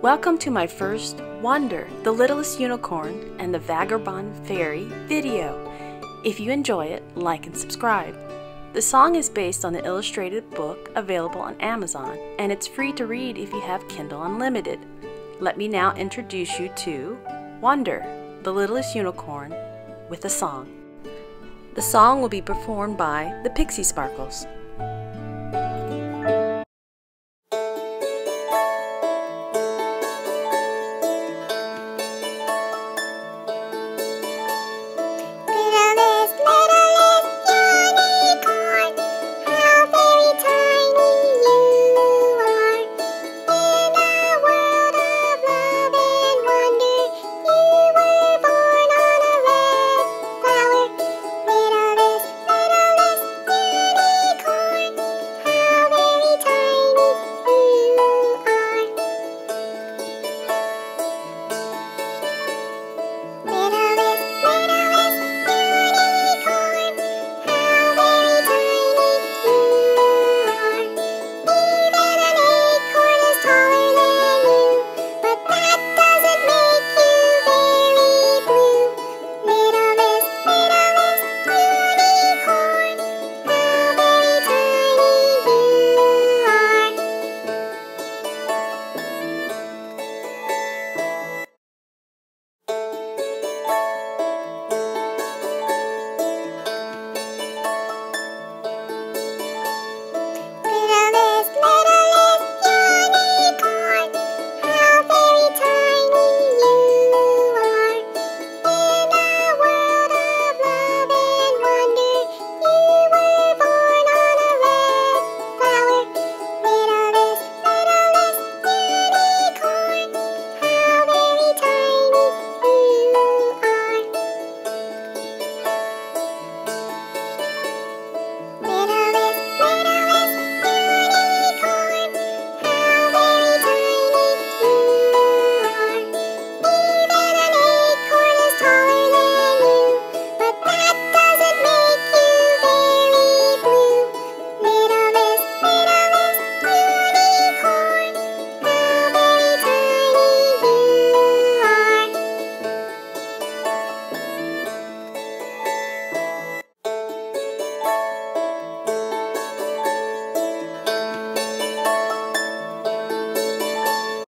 Welcome to my first Wonder, the Littlest Unicorn and the Vagabond Fairy video. If you enjoy it, like and subscribe. The song is based on the illustrated book available on Amazon, and it's free to read if you have Kindle Unlimited. Let me now introduce you to Wonder, the Littlest Unicorn, with a song. The song will be performed by the Pixie-Sparkles.